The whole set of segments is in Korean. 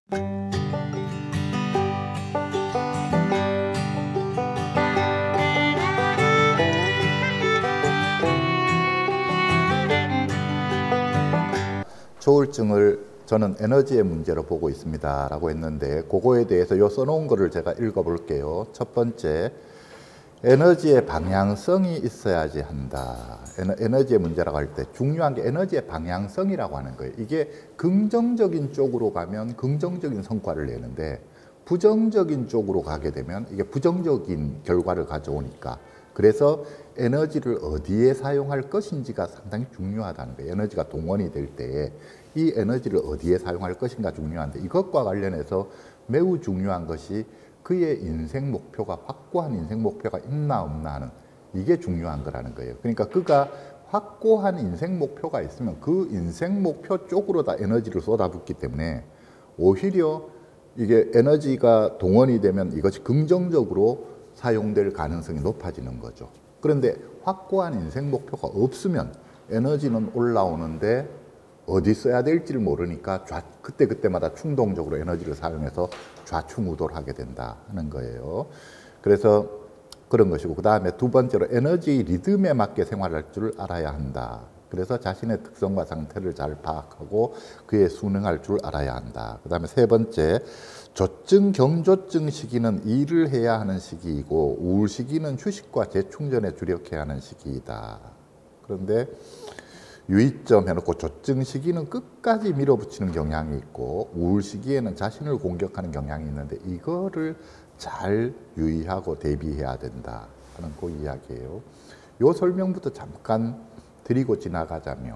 조울증을 저는 에너지의 문제로 보고 있습니다 라고 했는데, 그거에 대해서 요 써놓은 거를 제가 읽어 볼게요. 첫 번째, 에너지의 방향성이 있어야지 한다. 에너지의 문제라고 할 때 중요한 게 에너지의 방향성이라고 하는 거예요. 이게 긍정적인 쪽으로 가면 긍정적인 성과를 내는데, 부정적인 쪽으로 가게 되면 이게 부정적인 결과를 가져오니까, 그래서 에너지를 어디에 사용할 것인지가 상당히 중요하다는 거예요. 에너지가 동원이 될 때 이 에너지를 어디에 사용할 것인가 중요한데, 이것과 관련해서 매우 중요한 것이 그의 인생 목표가, 확고한 인생 목표가 있나 없나 하는, 이게 중요한 거라는 거예요. 그러니까 그가 확고한 인생 목표가 있으면 그 인생 목표 쪽으로 다 에너지를 쏟아붓기 때문에 오히려 이게 에너지가 동원이 되면 이것이 긍정적으로 사용될 가능성이 높아지는 거죠. 그런데 확고한 인생 목표가 없으면 에너지는 올라오는데 어디 써야 될지를 모르니까 그때마다 충동적으로 에너지를 사용해서 좌충우돌 하게 된다 하는 거예요. 그래서 그런 것이고, 그 다음에 두 번째로 에너지 리듬에 맞게 생활할 줄 알아야 한다. 그래서 자신의 특성과 상태를 잘 파악하고 그에 순응할 줄 알아야 한다. 그 다음에 세 번째, 조증, 경조증 시기는 일을 해야 하는 시기이고 우울 시기는 휴식과 재충전에 주력해야 하는 시기이다. 그런데 유의점 해놓고 조증 시기는 끝까지 밀어붙이는 경향이 있고 우울 시기에는 자신을 공격하는 경향이 있는데, 이거를 잘 유의하고 대비해야 된다 하는 그 이야기예요. 요 설명부터 잠깐 드리고 지나가자면,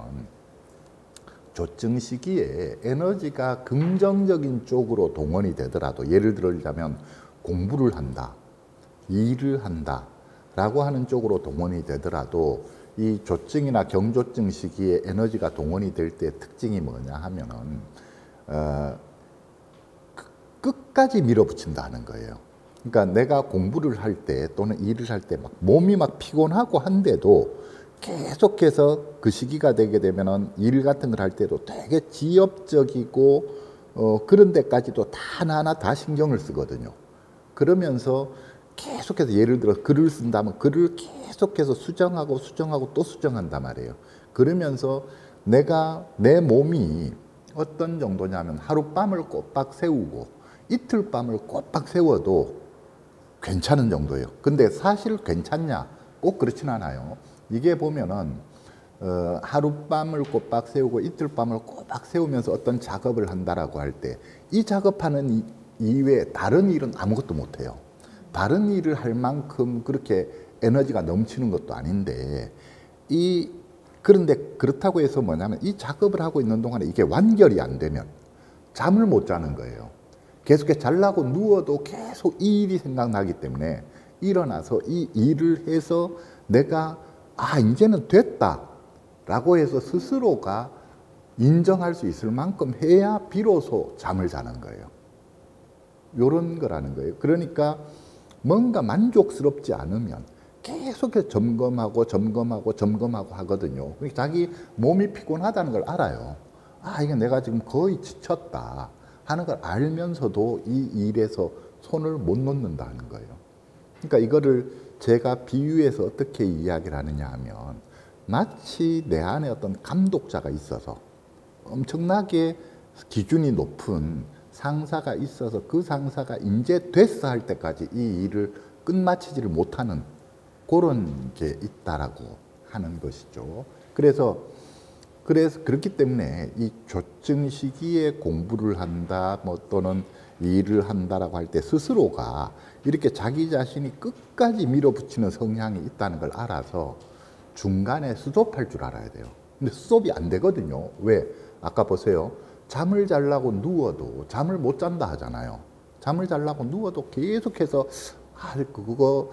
조증 시기에 에너지가 긍정적인 쪽으로 동원이 되더라도, 예를 들자면 공부를 한다, 일을 한다 라고 하는 쪽으로 동원이 되더라도, 이 조증이나 경조증 시기에 에너지가 동원이 될 때 특징이 뭐냐 하면은 끝까지 밀어붙인다는 거예요. 그러니까 내가 공부를 할 때 또는 일을 할 때 막 몸이 막 피곤하고 한데도 계속해서 그 시기가 되게 되면은 일 같은 걸 할 때도 되게 지엽적이고 그런 데까지도 다 하나하나 다 신경을 쓰거든요. 그러면서 계속해서, 예를 들어 글을 쓴다면 글을 계속해서 수정하고 또 수정한단 말이에요. 그러면서 내 몸이 어떤 정도냐면, 하룻밤을 꼬박 세우고 이틀밤을 꼬박 세워도 괜찮은 정도예요. 근데 사실 괜찮냐? 꼭 그렇진 않아요. 이게 보면은 하룻밤을 꼬박 세우고 이틀밤을 꼬박 세우면서 어떤 작업을 한다라고 할 때, 이 작업하는 이외에 다른 일은 아무것도 못해요. 다른 일을 할 만큼 그렇게 에너지가 넘치는 것도 아닌데, 그런데 그렇다고 해서 뭐냐면, 이 작업을 하고 있는 동안에 이게 완결이 안 되면 잠을 못 자는 거예요. 계속해서 자려고 누워도 계속 이 일이 생각나기 때문에 일어나서 이 일을 해서 내가 이제는 됐다 라고 해서 스스로가 인정할 수 있을 만큼 해야 비로소 잠을 자는 거예요. 요런 거라는 거예요. 그러니까 뭔가 만족스럽지 않으면 계속해서 점검하고 하거든요. 자기 몸이 피곤하다는 걸 알아요. 이게 내가 지금 거의 지쳤다 하는 걸 알면서도 이 일에서 손을 못 놓는다는 거예요. 그러니까 이거를 제가 비유해서 어떻게 이야기를 하느냐 하면, 마치 내 안에 어떤 감독자가 있어서 엄청나게 기준이 높은 상사가 있어서 그 상사가 이제 됐어 할 때까지 이 일을 끝마치지를 못하는 그런 게 있다라고 하는 것이죠. 그래서 그렇기 때문에 이 조증 시기에 공부를 한다 또는 일을 한다라고 할 때 스스로가 이렇게 자기 자신이 끝까지 밀어붙이는 성향이 있다는 걸 알아서 중간에 스톱할 줄 알아야 돼요. 근데 스톱이 안 되거든요. 왜? 아까 보세요. 잠을 자려고 누워도 잠을 못 잔다 하잖아요. 잠을 자려고 누워도 계속해서 그거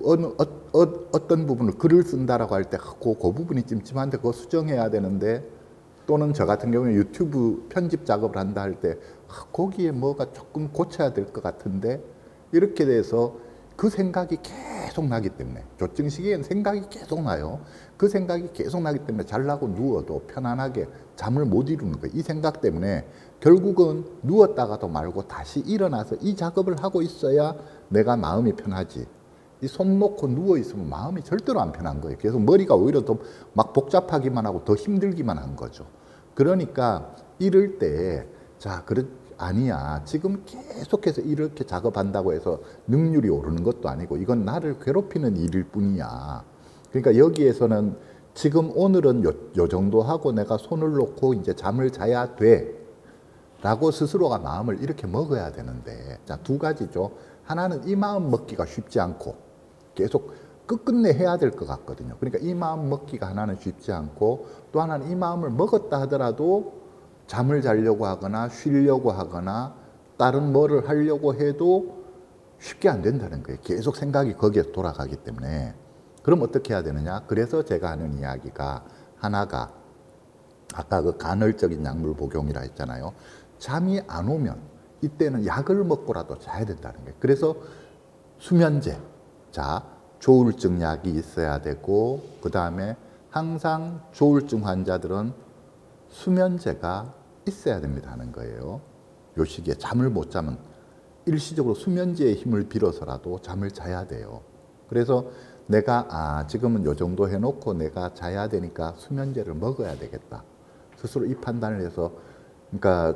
어떤 부분을 글을 쓴다라고 할 때 그 부분이 찜찜한데 그거 수정해야 되는데, 또는 저 같은 경우에 유튜브 편집 작업을 한다 할 때 거기에 뭐가 조금 고쳐야 될 것 같은데, 이렇게 돼서 그 생각이 계속 나기 때문에, 조증 시기에는 생각이 계속 나요. 그 생각이 계속 나기 때문에 자려고 누워도 편안하게 잠을 못 이루는 거예요. 이 생각 때문에 결국은 누웠다가도 말고 다시 일어나서 이 작업을 하고 있어야 내가 마음이 편하지. 이 손 놓고 누워 있으면 마음이 절대로 안 편한 거예요. 그래서 머리가 오히려 더 막 복잡하기만 하고 더 힘들기만 한 거죠. 그러니까 이럴 때, 자, 아니야. 지금 계속해서 이렇게 작업한다고 해서 능률이 오르는 것도 아니고 이건 나를 괴롭히는 일일 뿐이야. 그러니까 여기에서는 지금 오늘은 요 정도 하고 내가 손을 놓고 이제 잠을 자야 돼. 라고 스스로가 마음을 이렇게 먹어야 되는데, 자, 두 가지죠. 하나는 이 마음 먹기가 쉽지 않고 계속 끝끝내 해야 될 것 같거든요. 그러니까 이 마음 먹기가 하나는 쉽지 않고, 또 하나는 이 마음을 먹었다 하더라도 잠을 자려고 하거나 쉬려고 하거나 다른 뭐를 하려고 해도 쉽게 안 된다는 거예요. 계속 생각이 거기에 돌아가기 때문에. 그럼 어떻게 해야 되느냐? 그래서 제가 하는 이야기가 하나가, 아까 그 간헐적인 약물 복용이라 했잖아요. 잠이 안 오면 이때는 약을 먹고라도 자야 된다는 거예요. 그래서 수면제, 자, 조울증 약이 있어야 되고, 그 다음에 항상 조울증 환자들은 수면제가 있어야 됩니다 하는 거예요. 요 시기에 잠을 못 자면 일시적으로 수면제의 힘을 빌어서라도 잠을 자야 돼요. 그래서 내가 지금은 요 정도 해놓고 내가 자야 되니까 수면제를 먹어야 되겠다. 스스로 이 판단을 해서, 그러니까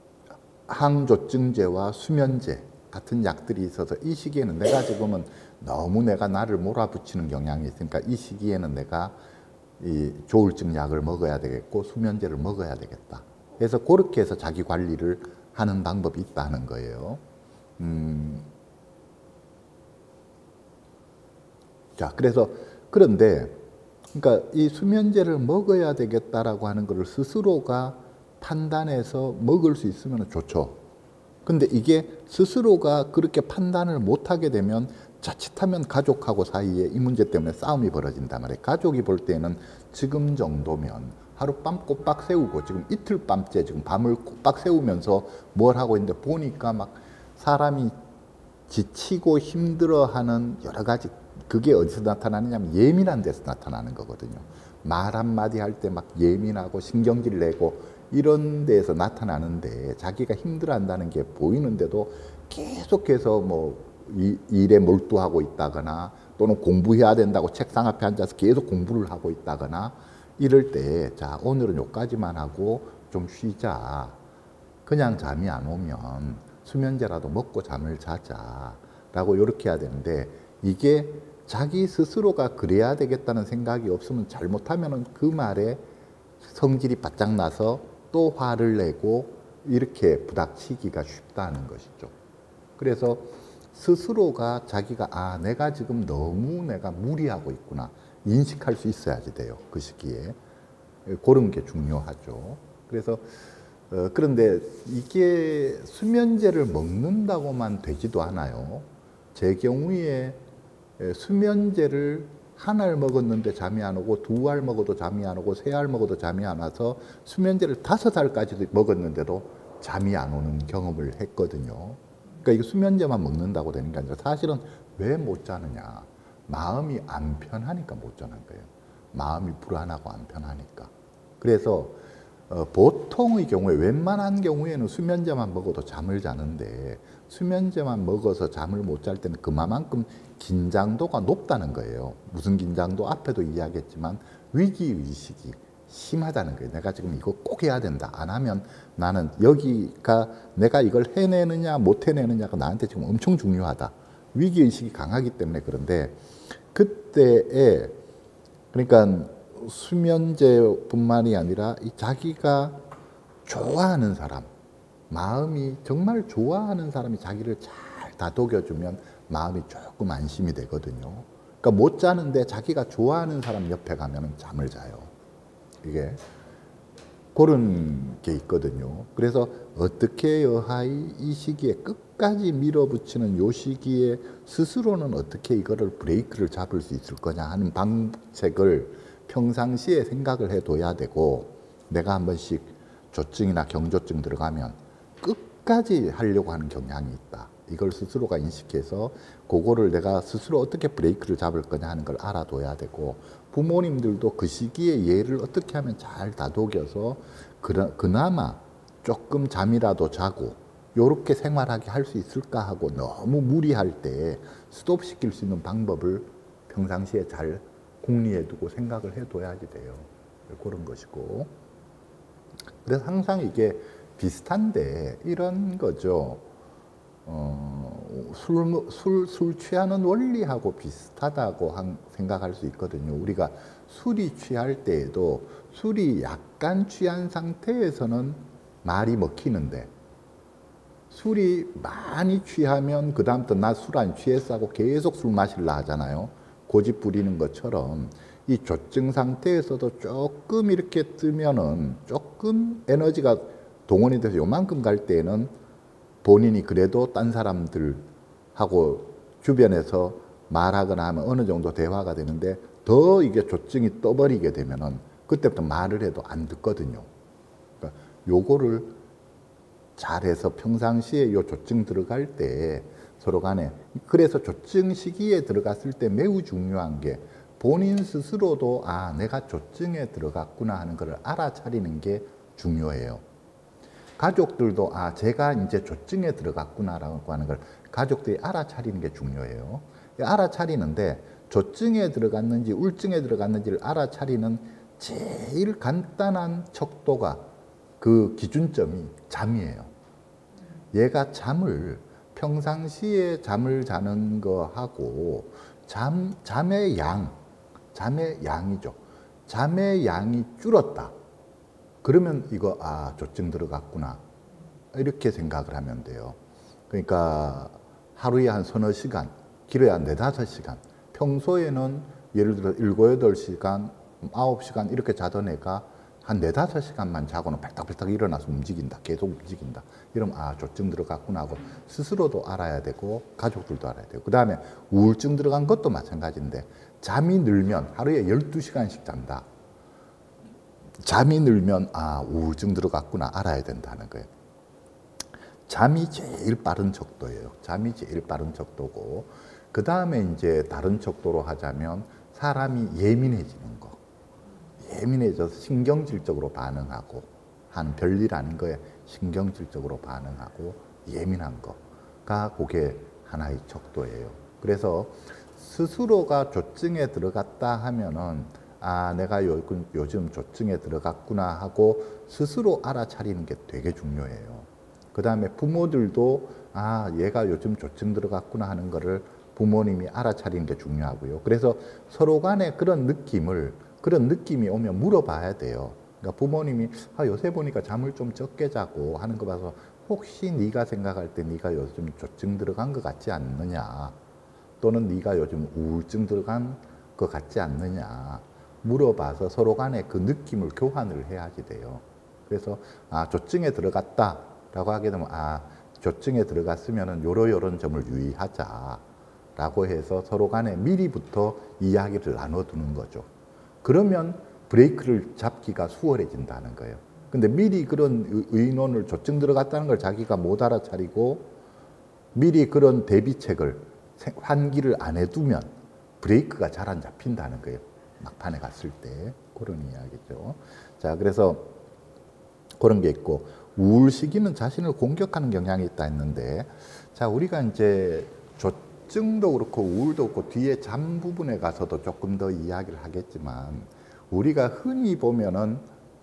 항조증제와 수면제 같은 약들이 있어서 이 시기에는 내가 지금은 너무 내가 나를 몰아붙이는 경향이 있으니까 이 시기에는 내가 이 조울증 약을 먹어야 되겠고 수면제를 먹어야 되겠다. 그래서 그렇게 해서 자기 관리를 하는 방법이 있다는 거예요. 자, 그런데 그러니까 이 수면제를 먹어야 되겠다라고 하는 것을 스스로가 판단해서 먹을 수 있으면 좋죠. 근데 이게 스스로가 그렇게 판단을 못하게 되면 자칫하면 가족하고 사이에 이 문제 때문에 싸움이 벌어진단 말이에요. 가족이 볼 때는 지금 정도면 하룻밤 꼬박 세우고 지금 이틀 밤째 지금 밤을 꼬박 세우면서 뭘 하고 있는데 보니까 막 사람이 지치고 힘들어하는 여러 가지, 그게 어디서 나타나느냐면 예민한 데서 나타나는 거거든요. 말 한마디 할 때 막 예민하고 신경질 내고 이런 데에서 나타나는데, 자기가 힘들어한다는 게 보이는데도 계속해서 뭐 일에 몰두하고 있다거나 또는 공부해야 된다고 책상 앞에 앉아서 계속 공부를 하고 있다거나 이럴 때, 자, 오늘은 여기까지만 하고 좀 쉬자. 그냥 잠이 안 오면 수면제라도 먹고 잠을 자자. 라고 이렇게 해야 되는데, 이게 자기 스스로가 그래야 되겠다는 생각이 없으면 잘못하면 그 말에 성질이 바짝 나서 또 화를 내고 이렇게 부닥치기가 쉽다는 것이죠. 그래서 스스로가 자기가 내가 지금 너무 내가 무리하고 있구나 인식할 수 있어야지 돼요. 그 시기에. 그런 게 중요하죠. 그래서 그런데 이게 수면제를 먹는다고만 되지도 않아요. 제 경우에 수면제를 한 알 먹었는데 잠이 안 오고, 두 알 먹어도 잠이 안 오고, 세 알 먹어도 잠이 안 와서 수면제를 5알까지도 먹었는데도 잠이 안 오는 경험을 했거든요. 그러니까 이게 수면제만 먹는다고 되는 게 아니라 사실은 왜 못 자느냐. 마음이 안 편하니까 못 자는 거예요. 마음이 불안하고 안 편하니까. 그래서 보통의 경우에, 웬만한 경우에는 수면제만 먹어도 잠을 자는데, 수면제만 먹어서 잠을 못 잘 때는 그만큼 긴장도가 높다는 거예요. 무슨 긴장도? 앞에도 이야기했지만 위기의식이 심하다는 거예요. 내가 지금 이거 꼭 해야 된다. 안 하면 나는 여기가 내가 이걸 해내느냐 못 해내느냐가 나한테 지금 엄청 중요하다. 위기의식이 강하기 때문에. 그런데 그때에, 그러니까 수면제뿐만이 아니라 이 자기가 좋아하는 사람, 마음이 정말 좋아하는 사람이 자기를 잘 다독여주면 마음이 조금 안심이 되거든요. 그러니까 못 자는데 자기가 좋아하는 사람 옆에 가면 잠을 자요. 이게 그런 게 있거든요. 그래서 어떻게 여하이 이 시기에 끝까지 밀어붙이는 요 시기에 스스로는 어떻게 이거를 브레이크를 잡을 수 있을 거냐 하는 방책을 평상시에 생각을 해둬야 되고, 내가 한 번씩 조증이나 경조증 들어가면 끝까지 하려고 하는 경향이 있다. 이걸 스스로가 인식해서 그거를 내가 스스로 어떻게 브레이크를 잡을 거냐 하는 걸 알아둬야 되고, 부모님들도 그 시기에 얘를 어떻게 하면 잘 다독여서 그나마 조금 잠이라도 자고 요렇게 생활하게 할 수 있을까 하고 너무 무리할 때 스톱시킬 수 있는 방법을 평상시에 잘 궁리해 두고 생각을 해둬야지 돼요. 그런 것이고. 그래서 항상 이게 비슷한데 이런 거죠. 술 취하는 원리하고 비슷하다고 생각할 수 있거든요. 우리가 술이 취할 때에도 술이 약간 취한 상태에서는 말이 먹히는데 술이 많이 취하면 그 다음부터 나 술 안 취했어 하고 계속 술 마실라 하잖아요. 고집 부리는 것처럼 이 조증 상태에서도 조금 이렇게 뜨면은 조금 에너지가 동원이 돼서 요만큼 갈 때에는 본인이 그래도 딴 사람들하고 주변에서 말하거나 하면 어느 정도 대화가 되는데 더 이게 조증이 떠버리게 되면은 그때부터 말을 해도 안 듣거든요. 그러니까 요거를 잘해서 평상시에 요 조증 들어갈 때 서로 간에, 그래서 조증 시기에 들어갔을 때 매우 중요한 게 본인 스스로도 아 내가 조증에 들어갔구나 하는 걸 알아차리는 게 중요해요. 가족들도 아 제가 이제 조증에 들어갔구나라고 하는 걸 가족들이 알아차리는 게 중요해요. 알아차리는데 조증에 들어갔는지 우울증에 들어갔는지를 알아차리는 제일 간단한 척도가 그 기준점이 잠이에요. 얘가 잠을 평상시에 잠을 자는 거하고 잠의 양이죠. 잠의 양이 줄었다. 그러면 이거 아 조증 들어갔구나 이렇게 생각을 하면 돼요. 그러니까 하루에 한 서너 시간, 길어야 한 4-5시간, 평소에는 예를 들어 7-8시간, 9시간 이렇게 자던 애가 한 4-5시간만 자고는 발딱발딱 일어나서 움직인다. 계속 움직인다. 이러면 아 조증 들어갔구나 하고 스스로도 알아야 되고 가족들도 알아야 되고, 그 다음에 우울증 들어간 것도 마찬가지인데 잠이 늘면 하루에 12시간씩 잔다. 잠이 늘면 아 우울증 들어갔구나 알아야 된다는 거예요. 잠이 제일 빠른 척도예요. 잠이 제일 빠른 척도고, 그 다음에 이제 다른 척도로 하자면 사람이 예민해지는 거. 예민해져서 신경질적으로 반응하고 하는 별일 아닌 거에 신경질적으로 반응하고 예민한 거가 그게 하나의 척도예요. 그래서 스스로가 조증에 들어갔다 하면은 아 내가 요즘 조증에 들어갔구나 하고 스스로 알아차리는 게 되게 중요해요. 그 다음에 부모들도 아 얘가 요즘 조증 들어갔구나 하는 거를 부모님이 알아차리는 게 중요하고요. 그래서 서로 간에 그런 느낌이 오면 물어봐야 돼요. 그러니까 부모님이 아 요새 보니까 잠을 좀 적게 자고 하는 거 봐서 혹시 네가 생각할 때 네가 요즘 조증 들어간 것 같지 않느냐, 또는 네가 요즘 우울증 들어간 것 같지 않느냐 물어봐서 서로 간에 그 느낌을 교환을 해야지 돼요. 그래서 아 조증에 들어갔다라고 하게 되면 아 조증에 들어갔으면은 요런 점을 유의하자라고 해서 서로 간에 미리부터 이야기를 나눠두는 거죠. 그러면 브레이크를 잡기가 수월해진다는 거예요. 근데 미리 그런 의논을 조증 들어갔다는 걸 자기가 못 알아차리고 미리 그런 대비책을 환기를 안 해두면 브레이크가 잘 안 잡힌다는 거예요. 막판에 갔을 때 그런 이야기죠. 자, 그래서 그런 게 있고, 우울 시기는 자신을 공격하는 경향이 있다 했는데, 자 우리가 이제 조증도 그렇고 우울도 그렇고 뒤에 잠 부분에 가서도 조금 더 이야기를 하겠지만, 우리가 흔히 보면은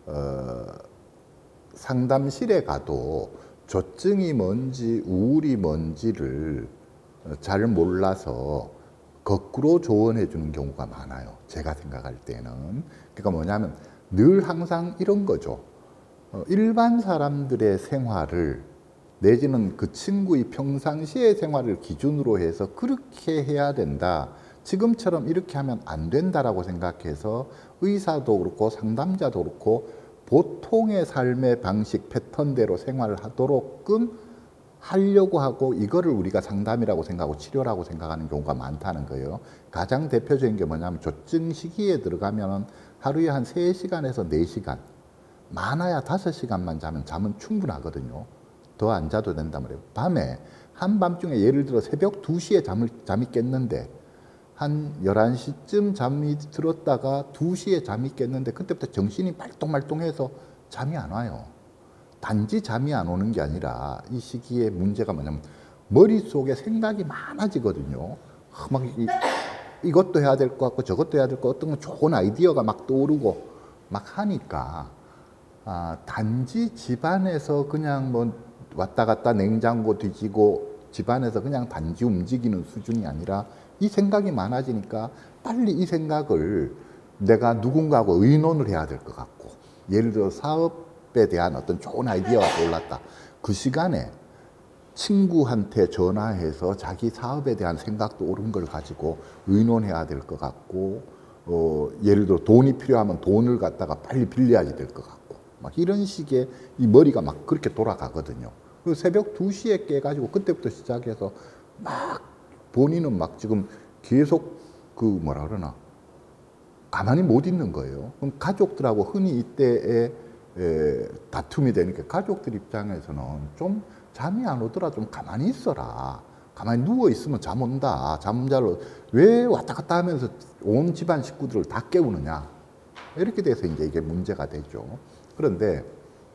상담실에 가도 조증이 뭔지 우울이 뭔지를 잘 몰라서 거꾸로 조언해 주는 경우가 많아요. 제가 생각할 때는. 그러니까 뭐냐면 늘 항상 이런 거죠. 일반 사람들의 생활을 내지는 그 친구의 평상시의 생활을 기준으로 해서 그렇게 해야 된다, 지금처럼 이렇게 하면 안 된다라고 생각해서 의사도 그렇고 상담자도 그렇고 보통의 삶의 방식 패턴대로 생활을 하도록끔 하려고 하고 이거를 우리가 상담이라고 생각하고 치료라고 생각하는 경우가 많다는 거예요. 가장 대표적인 게 뭐냐면 조증 시기에 들어가면 하루에 한 3시간에서 4시간, 많아야 5시간만 자면 잠은 충분하거든요. 더 안 자도 된단 말이에요. 밤에 한밤중에 예를 들어 새벽 2시에 잠이 깼는데 한 11시쯤 잠이 들었다가 2시에 잠이 깼는데 그때부터 정신이 말똥말똥해서 잠이 안 와요. 단지 잠이 안 오는 게 아니라 이 시기에 문제가 뭐냐면 머릿속에 생각이 많아지거든요. 막 이것도 해야 될 것 같고 저것도 해야 될 것 같고 어떤 좋은 아이디어가 막 떠오르고 막 하니까 단지 집안에서 그냥 뭐 왔다 갔다 냉장고 뒤지고 집안에서 그냥 단지 움직이는 수준이 아니라 이 생각이 많아지니까 빨리 이 생각을 내가 누군가하고 의논을 해야 될 것 같고, 예를 들어 사업에 대한 어떤 좋은 아이디어가 떠올랐다. 그 시간에 친구한테 전화해서 자기 사업에 대한 생각도 옳은 걸 가지고 의논해야 될 것 같고, 예를 들어 돈이 필요하면 돈을 갖다가 빨리 빌려야 될 것 같고, 막 이런 식의 이 머리가 막 그렇게 돌아가거든요. 그리고 새벽 2시에 깨가지고 그때부터 시작해서 막 본인은 막 지금 계속 그 뭐라 그러나 가만히 못 있는 거예요. 그럼 가족들하고 흔히 이때에 다툼이 되니까 가족들 입장에서는 좀 잠이 안 오더라 좀 가만히 있어라. 가만히 누워 있으면 잠 온다. 잠자러 왜 왔다 갔다 하면서 온 집안 식구들을 다 깨우느냐. 이렇게 돼서 이제 이게 문제가 되죠. 그런데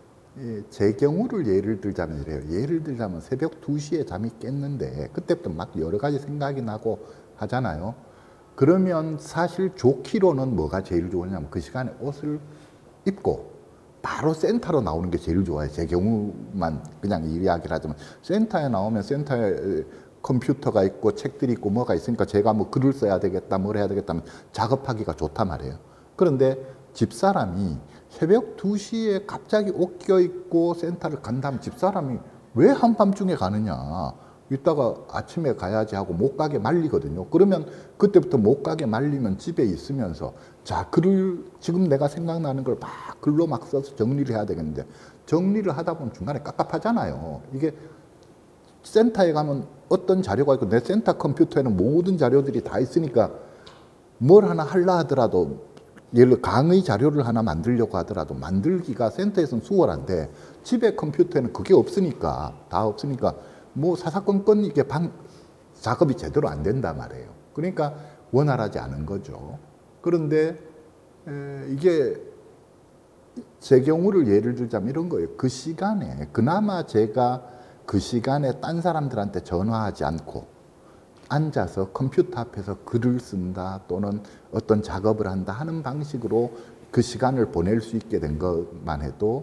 제 경우를 예를 들자면 이래요. 예를 들자면 새벽 2시에 잠이 깼는데 그때부터 막 여러 가지 생각이 나고 하잖아요. 그러면 사실 좋기로는 뭐가 제일 좋으냐면 그 시간에 옷을 입고 바로 센터로 나오는 게 제일 좋아요. 제 경우만 그냥 이야기를 하자면 센터에 나오면 센터에 컴퓨터가 있고 책들이 있고 뭐가 있으니까 제가 뭐 글을 써야 되겠다 뭘 해야 되겠다 하면 작업하기가 좋단 말이에요. 그런데 집사람이 새벽 2시에 갑자기 옷 껴입고 센터를 간다면 집사람이 왜 한밤중에 가느냐. 이따가 아침에 가야지 하고 못 가게 말리거든요. 그러면 그때부터 못 가게 말리면 집에 있으면서 자, 글을 지금 내가 생각나는 걸 막 글로 막 써서 정리를 해야 되겠는데 정리를 하다 보면 중간에 깝깝하잖아요. 이게 센터에 가면 어떤 자료가 있고 내 센터 컴퓨터에는 모든 자료들이 다 있으니까 뭘 하나 하려 하더라도 예를 들어 강의 자료를 하나 만들려고 하더라도 만들기가 센터에서는 수월한데 집에 컴퓨터에는 그게 없으니까 다 없으니까 뭐 사사건건 이게 작업이 제대로 안 된단 말이에요. 그러니까 원활하지 않은 거죠. 그런데 이게 제 경우를 예를 들자면 이런 거예요. 그 시간에 그나마 제가 그 시간에 딴 사람들한테 전화하지 않고 앉아서 컴퓨터 앞에서 글을 쓴다 또는 어떤 작업을 한다 하는 방식으로 그 시간을 보낼 수 있게 된 것만 해도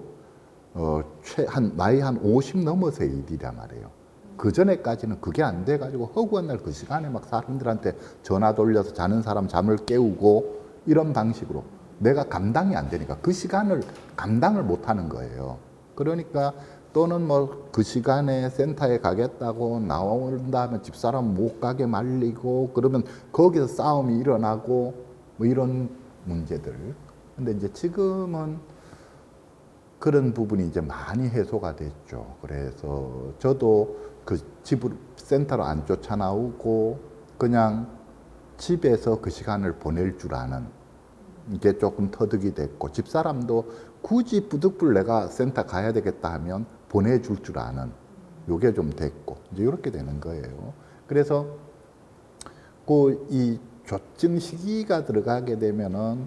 나이 한 50 넘어서의 일이란 말이에요. 그 전에까지는 그게 안 돼가지고 허구한 날 그 시간에 막 사람들한테 전화 돌려서 자는 사람 잠을 깨우고 이런 방식으로 내가 감당이 안 되니까 그 시간을 감당을 못 하는 거예요. 그러니까 또는 뭐 그 시간에 센터에 가겠다고 나온다 하면 집사람 못 가게 말리고 그러면 거기서 싸움이 일어나고 뭐 이런 문제들. 근데 이제 지금은 그런 부분이 이제 많이 해소가 됐죠. 그래서 저도 그 집을 센터로 안 쫓아나오고 그냥 집에서 그 시간을 보낼 줄 아는 이게 조금 터득이 됐고 집사람도 굳이 부득불 내가 센터 가야 되겠다 하면 보내줄 줄 아는 요게 좀 됐고 이제 이렇게 되는 거예요. 그래서 그 이 조증 시기가 들어가게 되면은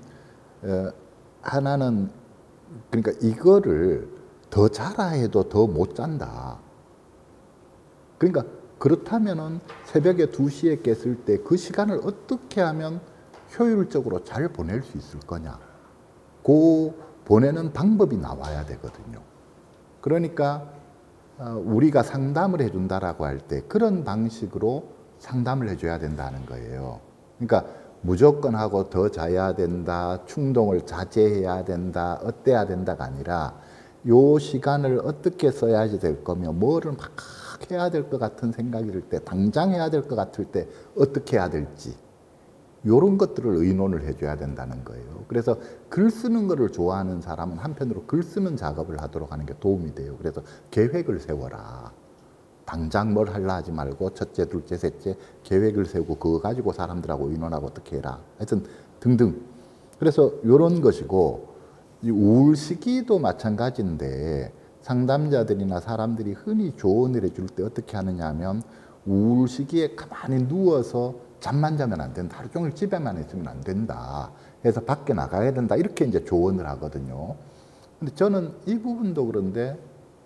하나는 그러니까 이거를 더 자라 해도 더 못 잔다. 그러니까 그렇다면은 새벽에 2시에 깼을 때 그 시간을 어떻게 하면 효율적으로 잘 보낼 수 있을 거냐. 그 보내는 방법이 나와야 되거든요. 그러니까 우리가 상담을 해준다라고 할 때 그런 방식으로 상담을 해줘야 된다는 거예요. 그러니까 무조건 하고 더 자야 된다, 충동을 자제해야 된다, 어때야 된다가 아니라 요 시간을 어떻게 써야지 될 거며 뭐를 막 해야 될 것 같은 생각이 들 때, 당장 해야 될 것 같을 때 어떻게 해야 될지 이런 것들을 의논을 해줘야 된다는 거예요. 그래서 글 쓰는 거를 좋아하는 사람은 한편으로 글 쓰는 작업을 하도록 하는 게 도움이 돼요. 그래서 계획을 세워라. 당장 뭘 하려 하지 말고 첫째, 둘째, 셋째 계획을 세우고 그거 가지고 사람들하고 의논하고 어떻게 해라. 하여튼 등등. 그래서 이런 것이고 이 우울 시기도 마찬가지인데 상담자들이나 사람들이 흔히 조언을 해줄 때 어떻게 하느냐 하면 우울 시기에 가만히 누워서 잠만 자면 안 된다. 하루 종일 집에만 있으면 안 된다. 해서 밖에 나가야 된다. 이렇게 이제 조언을 하거든요. 근데 저는 이 부분도 그런데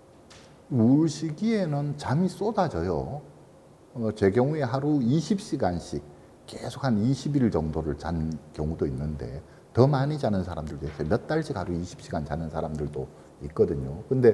우울 시기에는 잠이 쏟아져요. 제 경우에 하루 20시간씩 계속 한 20일 정도를 잔 경우도 있는데 더 많이 자는 사람들도 있어요. 몇 달씩 하루 20시간 자는 사람들도 있거든요. 근데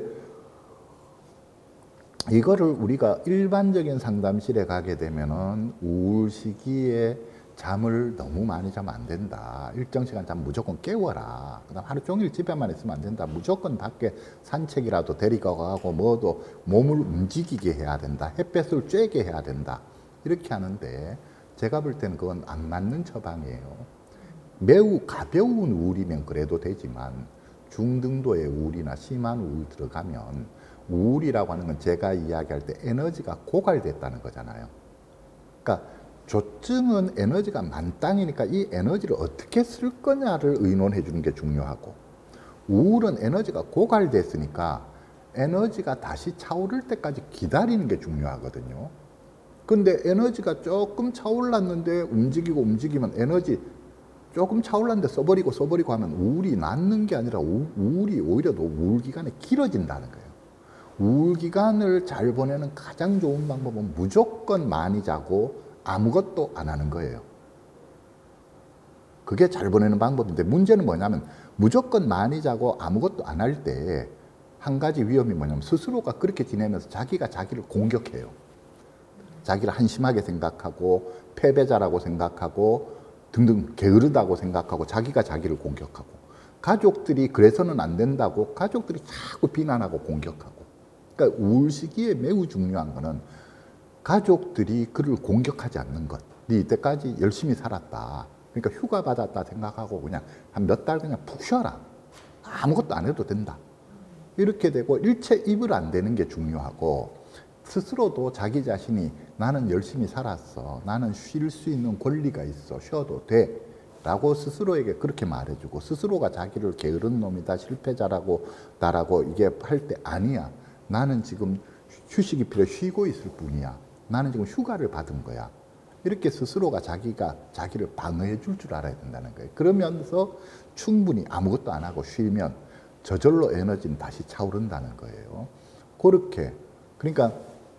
이거를 우리가 일반적인 상담실에 가게 되면은 우울 시기에 잠을 너무 많이 자면 안 된다. 일정 시간 잠 무조건 깨워라. 그다음 하루 종일 집에만 있으면 안 된다. 무조건 밖에 산책이라도 데리고 가고 뭐도 몸을 움직이게 해야 된다. 햇볕을 쬐게 해야 된다. 이렇게 하는데 제가 볼 때는 그건 안 맞는 처방이에요. 매우 가벼운 우울이면 그래도 되지만 중등도의 우울이나 심한 우울 들어가면 우울이라고 하는 건 제가 이야기할 때 에너지가 고갈됐다는 거잖아요. 그러니까 조증은 에너지가 만땅이니까 이 에너지를 어떻게 쓸 거냐를 의논해 주는 게 중요하고, 우울은 에너지가 고갈됐으니까 에너지가 다시 차오를 때까지 기다리는 게 중요하거든요. 근데 에너지가 조금 차올랐는데 움직이면 에너지 조금 차올랐는데 써버리고 하면 우울이 낫는 게 아니라 우울이 오히려 더 우울 기간이 길어진다는 거예요. 우울 기간을 잘 보내는 가장 좋은 방법은 무조건 많이 자고 아무것도 안 하는 거예요. 그게 잘 보내는 방법인데 문제는 뭐냐면 무조건 많이 자고 아무것도 안 할 때 한 가지 위험이 뭐냐면 스스로가 그렇게 지내면서 자기가 자기를 공격해요. 자기를 한심하게 생각하고 패배자라고 생각하고 등등 게으르다고 생각하고 자기가 자기를 공격하고, 가족들이 그래서는 안 된다고 가족들이 자꾸 비난하고 공격하고. 그러니까 우울 시기에 매우 중요한 거는 가족들이 그를 공격하지 않는 것. 네 이때까지 열심히 살았다. 그러니까 휴가 받았다 생각하고 그냥 한 몇 달 그냥 푹 쉬어라. 아무것도 안 해도 된다. 이렇게 되고 일체 입을 안 대는 게 중요하고, 스스로도 자기 자신이 나는 열심히 살았어. 나는 쉴 수 있는 권리가 있어. 쉬어도 돼. 라고 스스로에게 그렇게 말해주고, 스스로가 자기를 게으른 놈이다, 실패자라고 나라고 이게 할 때 아니야. 나는 지금 휴식이 필요해. 쉬고 있을 뿐이야. 나는 지금 휴가를 받은 거야. 이렇게 스스로가 자기를 방어해 줄 줄 알아야 된다는 거예요. 그러면서 충분히 아무것도 안 하고 쉬면 저절로 에너지는 다시 차오른다는 거예요. 그렇게. 그러니까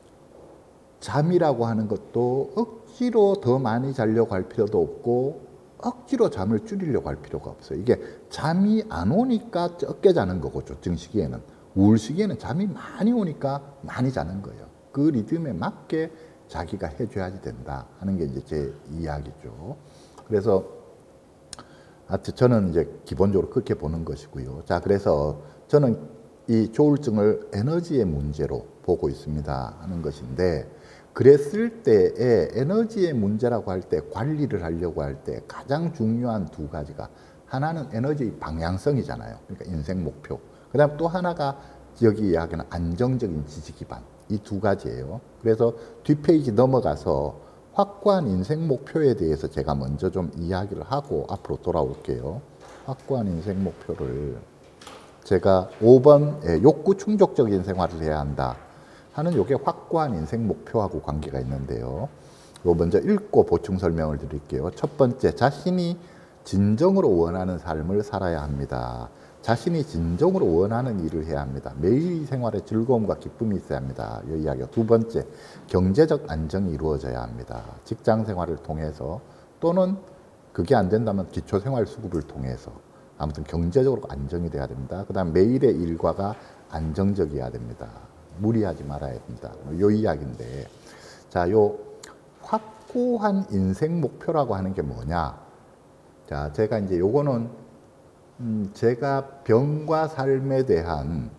잠이라고 하는 것도 억지로 더 많이 자려고 할 필요도 없고 억지로 잠을 줄이려고 할 필요가 없어요. 이게 잠이 안 오니까 적게 자는 거고, 조증 시기에는. 우울 시기에는 잠이 많이 오니까 많이 자는 거예요. 그 리듬에 맞게 자기가 해줘야지 된다 하는 게 이제 제 이야기죠. 그래서 하여튼 저는 이제 기본적으로 그렇게 보는 것이고요. 자, 그래서 저는 이 조울증을 에너지의 문제로 보고 있습니다 하는 것인데, 그랬을 때에 에너지의 문제라고 할 때, 관리를 하려고 할 때 가장 중요한 두 가지가, 하나는 에너지 방향성이잖아요. 그러니까 인생 목표. 그 다음 또 하나가 여기 이야기하는 안정적인 지지 기반. 이 두 가지예요. 그래서 뒷페이지 넘어가서 확고한 인생 목표에 대해서 제가 먼저 좀 이야기를 하고 앞으로 돌아올게요. 확고한 인생 목표를 제가 5번 욕구 충족적인 생활을 해야 한다 하는 요게 확고한 인생 목표하고 관계가 있는데요. 이거 먼저 읽고 보충 설명을 드릴게요. 첫 번째, 자신이 진정으로 원하는 삶을 살아야 합니다. 자신이 진정으로 원하는 일을 해야 합니다. 매일 생활에 즐거움과 기쁨이 있어야 합니다. 이 이야기가. 두 번째, 경제적 안정이 이루어져야 합니다. 직장 생활을 통해서, 또는 그게 안 된다면 기초생활수급을 통해서, 아무튼 경제적으로 안정이 돼야 됩니다. 그 다음 매일의 일과가 안정적이어야 됩니다. 무리하지 말아야 됩니다. 이 이야기인데, 자, 요 확고한 인생 목표라고 하는 게 뭐냐? 자, 제가 이제 요거는 제가 병과 삶에 대한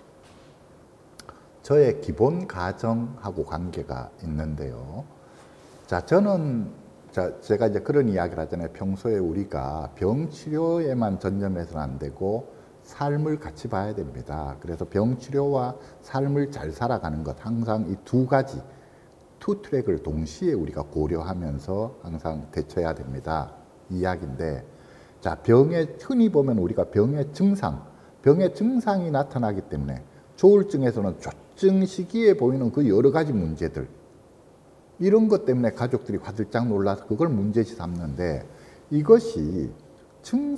저의 기본 가정하고 관계가 있는데요. 자, 제가 이제 그런 이야기를 하잖아요. 평소에 우리가 병 치료에만 전념해서는 안 되고 삶을 같이 봐야 됩니다. 그래서 병 치료와 삶을 잘 살아가는 것, 항상 이 두 가지, 투 트랙을 동시에 우리가 고려하면서 항상 대처해야 됩니다. 이 이야기인데, 자, 흔히 보면 우리가 병의 증상이 나타나기 때문에 조울증에서는 조증 시기에 보이는 그 여러 가지 문제들, 이런 것 때문에 가족들이 화들짝 놀라서 그걸 문제시 삼는데, 이것이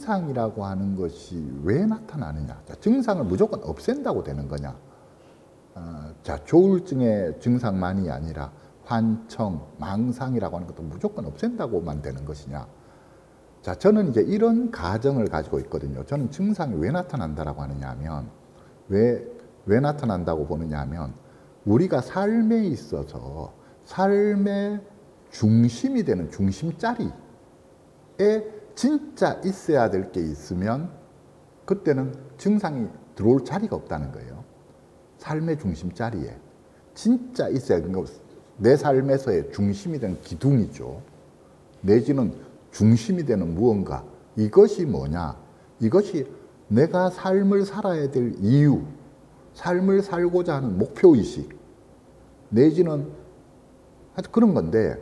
증상이라고 하는 것이 왜 나타나느냐? 자, 증상을 무조건 없앤다고 되는 거냐? 자, 조울증의 증상만이 아니라 환청, 망상이라고 하는 것도 무조건 없앤다고만 되는 것이냐. 자, 저는 이제 이런 가정을 가지고 있거든요. 저는 증상이 왜 나타난다라고 하느냐 하면, 왜 나타난다고 보느냐 하면, 우리가 삶에 있어서 삶의 중심이 되는 중심자리에 진짜 있어야 될 게 있으면 그때는 증상이 들어올 자리가 없다는 거예요. 삶의 중심자리에 진짜 있어야 되는 거, 내 삶에서의 중심이 되는 기둥이죠. 내지는 중심이 되는 무언가. 이것이 뭐냐? 이것이 내가 삶을 살아야 될 이유, 삶을 살고자 하는 목표의식, 내지는 하여튼 그런 건데,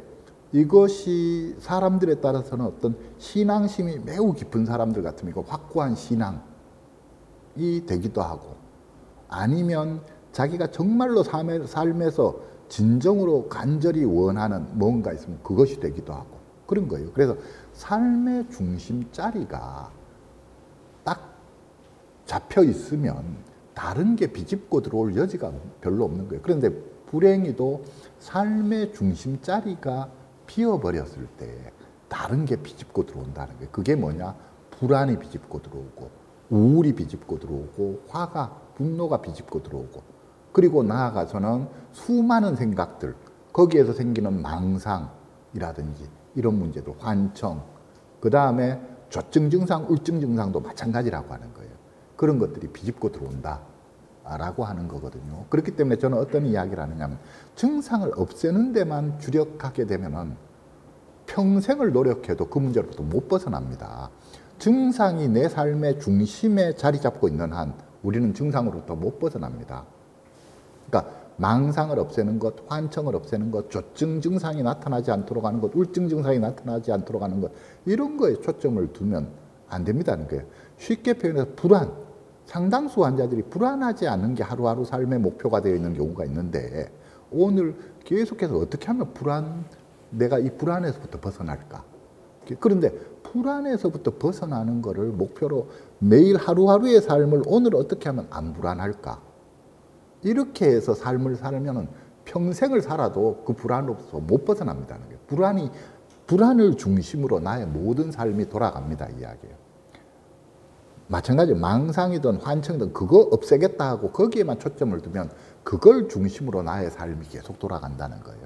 이것이 사람들에 따라서는 어떤 신앙심이 매우 깊은 사람들 같으면 이거 확고한 신앙이 되기도 하고, 아니면 자기가 정말로 삶에서 진정으로 간절히 원하는 뭔가 있으면 그것이 되기도 하고 그런 거예요. 그래서 삶의 중심자리가 딱 잡혀 있으면 다른 게 비집고 들어올 여지가 별로 없는 거예요. 그런데 불행히도 삶의 중심자리가 비어버렸을 때 다른 게 비집고 들어온다는 거예요. 그게 뭐냐? 불안이 비집고 들어오고, 우울이 비집고 들어오고, 화가, 분노가 비집고 들어오고, 그리고 나아가서는 수많은 생각들, 거기에서 생기는 망상이라든지 이런 문제들, 환청, 그 다음에 조증 증상, 우울증 증상도 마찬가지라고 하는 거예요. 그런 것들이 비집고 들어온다라고 하는 거거든요. 그렇기 때문에 저는 어떤 이야기를 하느냐면, 증상을 없애는 데만 주력하게 되면은 평생을 노력해도 그 문제로부터 못 벗어납니다. 증상이 내 삶의 중심에 자리 잡고 있는 한 우리는 증상으로부터 못 벗어납니다. 그러니까 망상을 없애는 것, 환청을 없애는 것, 조증 증상이 나타나지 않도록 하는 것, 우울증 증상이 나타나지 않도록 하는 것, 이런 거에 초점을 두면 안 됩니다는 거예요. 쉽게 표현해서 불안, 상당수 환자들이 불안하지 않은 게 하루하루 삶의 목표가 되어 있는 경우가 있는데, 오늘 계속해서 어떻게 하면 내가 이 불안에서부터 벗어날까? 그런데 불안에서부터 벗어나는 거를 목표로 매일 하루하루의 삶을 오늘 어떻게 하면 안 불안할까? 이렇게 해서 삶을 살면 평생을 살아도 그 불안으로부터 못 벗어납니다는 거예요. 불안을 중심으로 나의 모든 삶이 돌아갑니다, 이 이야기예요. 마찬가지로 망상이든 환청이든 그거 없애겠다 하고 거기에만 초점을 두면 그걸 중심으로 나의 삶이 계속 돌아간다는 거예요.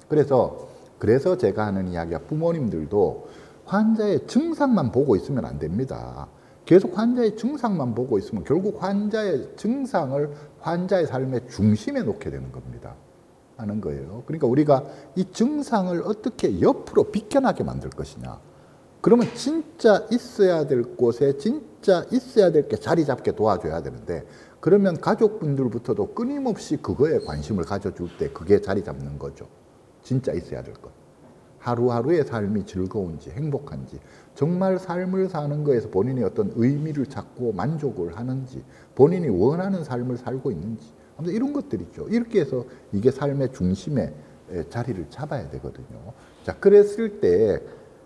그래서 제가 하는 이야기가, 부모님들도 환자의 증상만 보고 있으면 안 됩니다. 계속 환자의 증상만 보고 있으면 결국 환자의 증상을 환자의 삶의 중심에 놓게 되는 겁니다. 하는 거예요. 그러니까 우리가 이 증상을 어떻게 옆으로 비껴나게 만들 것이냐. 그러면 진짜 있어야 될 곳에 진짜 있어야 될 게 자리 잡게 도와줘야 되는데, 그러면 가족분들부터도 끊임없이 그거에 관심을 가져줄 때 그게 자리 잡는 거죠. 진짜 있어야 될 것. 하루하루의 삶이 즐거운지 행복한지, 정말 삶을 사는 거에서 본인이 어떤 의미를 찾고 만족을 하는지, 본인이 원하는 삶을 살고 있는지, 아무튼 이런 것들이죠. 이렇게 해서 이게 삶의 중심에 자리를 잡아야 되거든요. 자, 그랬을 때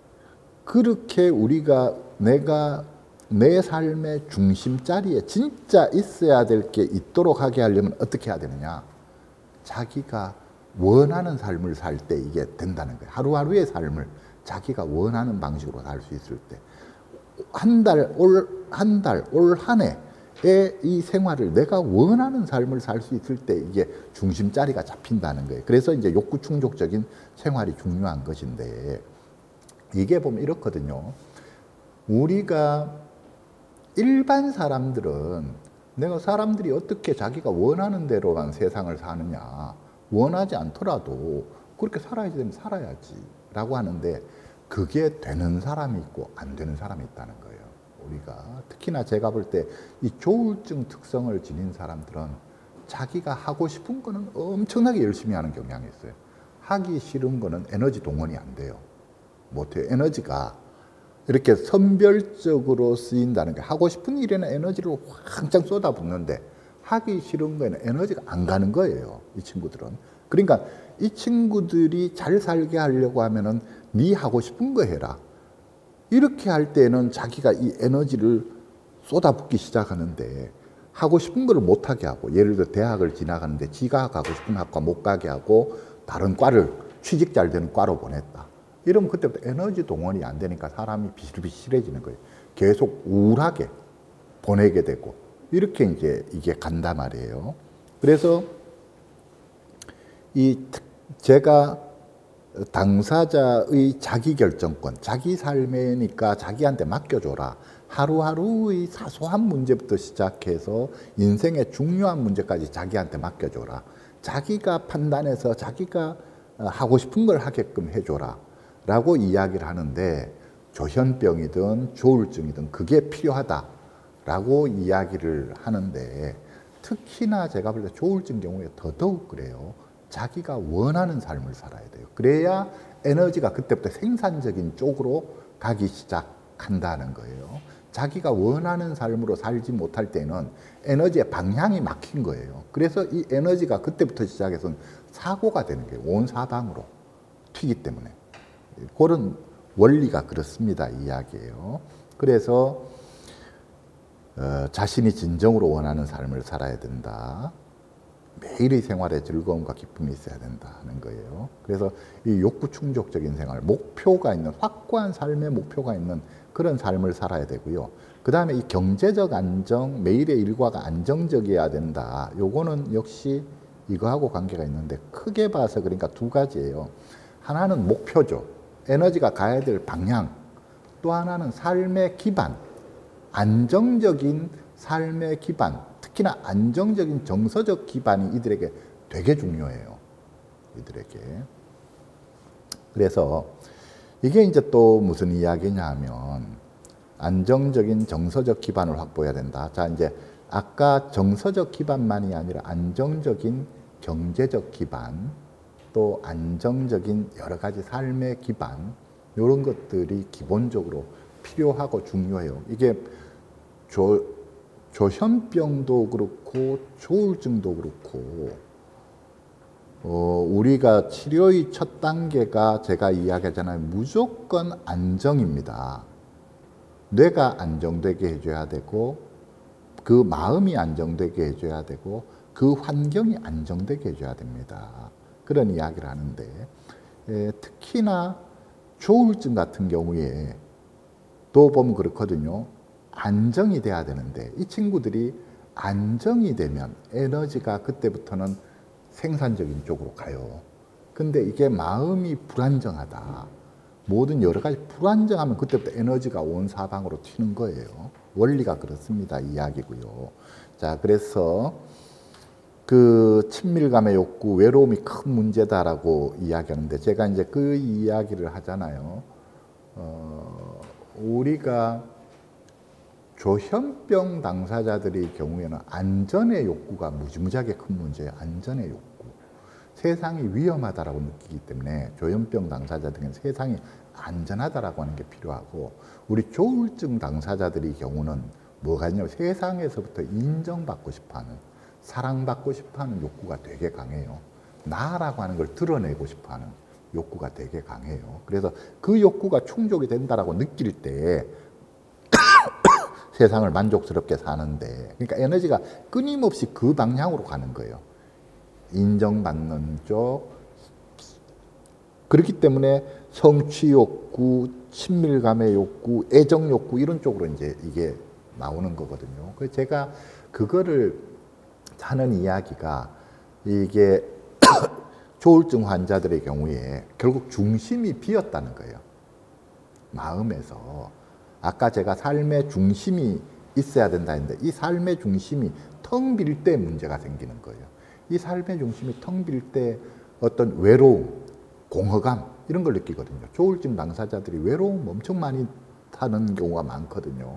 그렇게 우리가 내가 내 삶의 중심자리에 진짜 있어야 될 게 있도록 하게 하려면 어떻게 해야 되느냐? 자기가 원하는 삶을 살 때 이게 된다는 거예요. 하루하루의 삶을 자기가 원하는 방식으로 살 수 있을 때, 올 한 해의 이 생활을 내가 원하는 삶을 살 수 있을 때 이게 중심자리가 잡힌다는 거예요. 그래서 이제 욕구 충족적인 생활이 중요한 것인데, 이게 보면 이렇거든요. 우리가 일반 사람들은 내가 사람들이 어떻게 자기가 원하는 대로만 세상을 사느냐, 원하지 않더라도 그렇게 살아야지 되면 살아야지 라고 하는데, 그게 되는 사람이 있고 안 되는 사람이 있다는 거예요. 우리가 특히나 제가 볼 때 이 조울증 특성을 지닌 사람들은 자기가 하고 싶은 거는 엄청나게 열심히 하는 경향이 있어요. 하기 싫은 거는 에너지 동원이 안 돼요. 못해요. 에너지가 이렇게 선별적으로 쓰인다는 게, 하고 싶은 일에는 에너지를 왕창 쏟아붓는데 하기 싫은 거에는 에너지가 안 가는 거예요, 이 친구들은. 그러니까 이 친구들이 잘 살게 하려고 하면은 네 하고 싶은 거 해라. 이렇게 할 때는 자기가 이 에너지를 쏟아붓기 시작하는데, 하고 싶은 걸 못하게 하고, 예를 들어 대학을 지나가는데 지가 가고 싶은 학과 못 가게 하고 다른 과를, 취직 잘 되는 과로 보냈다. 이러면 그때부터 에너지 동원이 안 되니까 사람이 비실비실해지는 거예요. 계속 우울하게 보내게 되고, 이렇게 이제 이게 간단 말이에요. 그래서 제가 당사자의 자기결정권, 자기 삶이니까 자기한테 맡겨줘라. 하루하루의 사소한 문제부터 시작해서 인생의 중요한 문제까지 자기한테 맡겨줘라. 자기가 판단해서 자기가 하고 싶은 걸 하게끔 해줘라 라고 이야기를 하는데, 조현병이든 조울증이든 그게 필요하다라고 이야기를 하는데, 특히나 제가 볼 때 조울증 경우에 더더욱 그래요. 자기가 원하는 삶을 살아야 돼요. 그래야 에너지가 그때부터 생산적인 쪽으로 가기 시작한다는 거예요. 자기가 원하는 삶으로 살지 못할 때는 에너지의 방향이 막힌 거예요. 그래서 이 에너지가 그때부터 시작해서 사고가 되는 거예요. 온 사방으로 튀기 때문에. 그런 원리가 그렇습니다. 이야기예요. 그래서 자신이 진정으로 원하는 삶을 살아야 된다. 매일의 생활에 즐거움과 기쁨이 있어야 된다는 거예요. 그래서 이 욕구 충족적인 생활, 목표가 있는, 확고한 삶의 목표가 있는 그런 삶을 살아야 되고요. 그 다음에 이 경제적 안정, 매일의 일과가 안정적이어야 된다. 요거는 역시 이거하고 관계가 있는데, 크게 봐서 그러니까 두 가지예요. 하나는 목표죠. 에너지가 가야 될 방향. 또 하나는 삶의 기반, 안정적인 삶의 기반, 특히나 안정적인 정서적 기반이 이들에게 되게 중요해요. 이들에게. 그래서 이게 이제 또 무슨 이야기냐 하면, 안정적인 정서적 기반을 확보해야 된다. 자, 이제 아까 정서적 기반만이 아니라 안정적인 경제적 기반, 또 안정적인 여러 가지 삶의 기반, 이런 것들이 기본적으로 필요하고 중요해요. 이게 조현병도 그렇고 조울증도 그렇고, 우리가 치료의 첫 단계가 제가 이야기하잖아요. 무조건 안정입니다. 뇌가 안정되게 해줘야 되고, 그 마음이 안정되게 해줘야 되고, 그 환경이 안정되게 해줘야 됩니다. 그런 이야기를 하는데, 특히나 조울증 같은 경우에 또 보면 그렇거든요. 안정이 돼야 되는데, 이 친구들이 안정이 되면 에너지가 그때부터는 생산적인 쪽으로 가요. 근데 이게 마음이 불안정하다. 모든 여러 가지 불안정하면 그때부터 에너지가 온 사방으로 튀는 거예요. 원리가 그렇습니다. 이야기고요. 자, 그래서 그 친밀감의 욕구, 외로움이 큰 문제다라고 이야기하는데, 제가 이제 그 이야기를 하잖아요. 우리가 조현병 당사자들의 경우에는 안전의 욕구가 무지무지하게 큰 문제예요. 안전의 욕구. 세상이 위험하다라고 느끼기 때문에 조현병 당사자들은 세상이 안전하다라고 하는 게 필요하고, 우리 조울증 당사자들의 경우는 뭐가 있냐면 세상에서부터 인정받고 싶어하는, 사랑받고 싶어하는 욕구가 되게 강해요. 나라고 하는 걸 드러내고 싶어하는 욕구가 되게 강해요. 그래서 그 욕구가 충족이 된다라고 느낄 때 세상을 만족스럽게 사는데, 그러니까 에너지가 끊임없이 그 방향으로 가는 거예요. 인정받는 쪽. 그렇기 때문에 성취 욕구, 친밀감의 욕구, 애정 욕구, 이런 쪽으로 이제 이게 나오는 거거든요. 그래서 제가 그거를 하는 이야기가, 이게 조울증 환자들의 경우에 결국 중심이 비었다는 거예요. 마음에서. 아까 제가 삶의 중심이 있어야 된다 했는데, 이 삶의 중심이 텅 빌 때 문제가 생기는 거예요. 이 삶의 중심이 텅 빌 때 어떤 외로움, 공허감, 이런 걸 느끼거든요. 조울증 당사자들이 외로움 엄청 많이 타는 경우가 많거든요.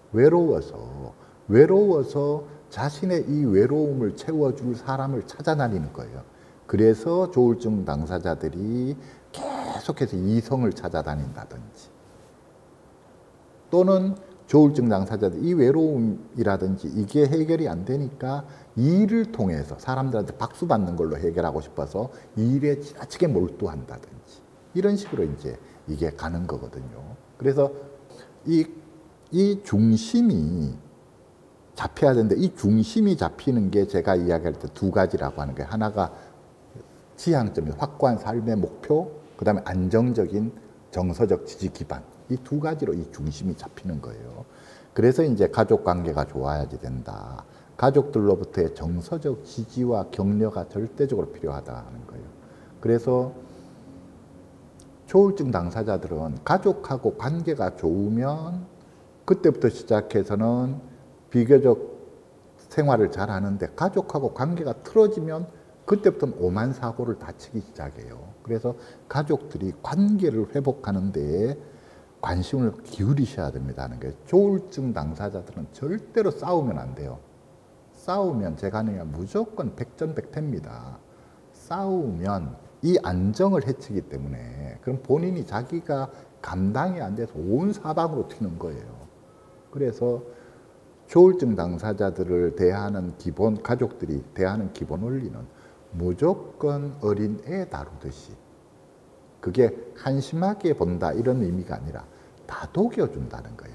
외로워서 자신의 이 외로움을 채워줄 사람을 찾아다니는 거예요. 그래서 조울증 당사자들이 계속해서 이성을 찾아다닌다든지, 또는 조울증 당사자들, 이 외로움이라든지 이게 해결이 안 되니까 일을 통해서 사람들한테 박수 받는 걸로 해결하고 싶어서 일에 지나치게 몰두한다든지, 이런 식으로 이제 이게 가는 거거든요. 그래서 이 중심이 잡혀야 되는데 이 중심이 잡히는 게 제가 이야기할 때 두 가지라고 하는 거예요. 하나가 지향점이 확고한 삶의 목표, 그 다음에 안정적인 정서적 지지 기반. 이 두 가지로 이 중심이 잡히는 거예요. 그래서 이제 가족 관계가 좋아야지 된다. 가족들로부터의 정서적 지지와 격려가 절대적으로 필요하다는 거예요. 그래서 조울증 당사자들은 가족하고 관계가 좋으면 그때부터 시작해서는 비교적 생활을 잘 하는데 가족하고 관계가 틀어지면 그때부터는 오만 사고를 다치기 시작해요. 그래서 가족들이 관계를 회복하는 데에 관심을 기울이셔야 됩니다는 게 조울증 당사자들은 절대로 싸우면 안 돼요. 싸우면 제가 하는 무조건 백전백패입니다. 싸우면 이 안정을 해치기 때문에 그럼 본인이 자기가 감당이 안 돼서 온 사방으로 튀는 거예요. 그래서 조울증 당사자들을 대하는 기본, 가족들이 대하는 기본 원리는 무조건 어린애 다루듯이, 그게 한심하게 본다 이런 의미가 아니라 다독여준다는 거예요.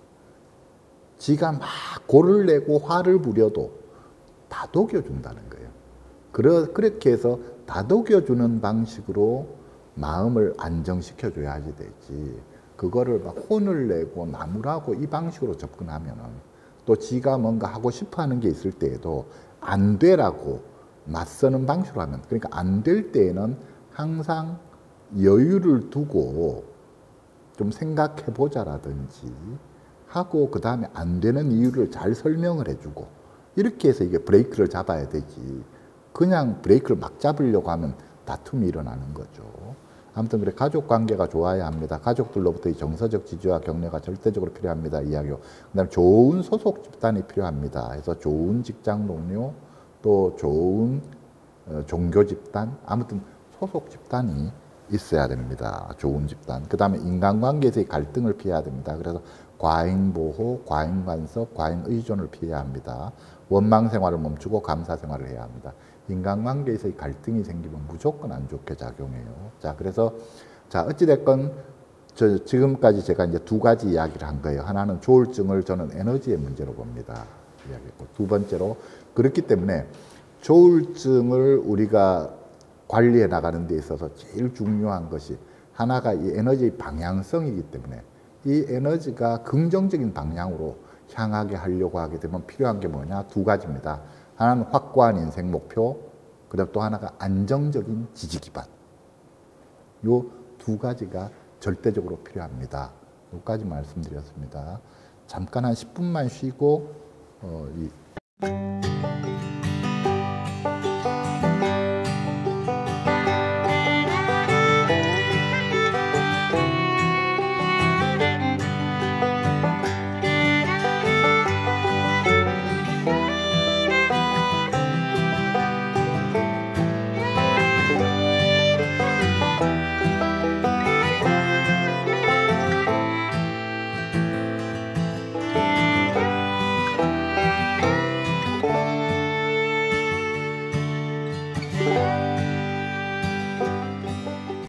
지가 막 골을 내고 화를 부려도 다독여준다는 거예요. 그렇게 해서 다독여주는 방식으로 마음을 안정시켜줘야지 되지, 그거를 막 혼을 내고 나무라고 이 방식으로 접근하면은 또 지가 뭔가 하고 싶어 하는 게 있을 때에도 안 되라고 맞서는 방식으로 하면, 그러니까 안 될 때에는 항상 여유를 두고 좀 생각해 보자라든지 하고 그 다음에 안 되는 이유를 잘 설명을 해주고 이렇게 해서 이게 브레이크를 잡아야 되지, 그냥 브레이크를 막 잡으려고 하면 다툼이 일어나는 거죠. 아무튼 그래, 가족 관계가 좋아야 합니다. 가족들로부터 이 정서적 지지와 격려가 절대적으로 필요합니다. 이야기요. 그다음에 좋은 소속 집단이 필요합니다. 그래서 좋은 직장 동료, 또 좋은 종교 집단, 아무튼 소속 집단이 있어야 됩니다. 좋은 집단. 그 다음에 인간관계에서의 갈등을 피해야 됩니다. 그래서 과잉보호, 과잉간섭, 과잉의존을 피해야 합니다. 원망 생활을 멈추고 감사 생활을 해야 합니다. 인간관계에서의 갈등이 생기면 무조건 안 좋게 작용해요. 자, 그래서 자, 어찌됐건 지금까지 제가 이제 두 가지 이야기를 한 거예요. 하나는 조울증을 저는 에너지의 문제로 봅니다. 이야기했고, 두 번째로 그렇기 때문에 조울증을 우리가 관리해 나가는 데 있어서 제일 중요한 것이 하나가 이 에너지의 방향성이기 때문에 이 에너지가 긍정적인 방향으로 향하게 하려고 하게 되면 필요한 게 뭐냐? 두 가지입니다. 하나는 확고한 인생 목표, 그다음 또 하나가 안정적인 지지 기반. 요 두 가지가 절대적으로 필요합니다. 여기까지 말씀드렸습니다. 잠깐 한 10분만 쉬고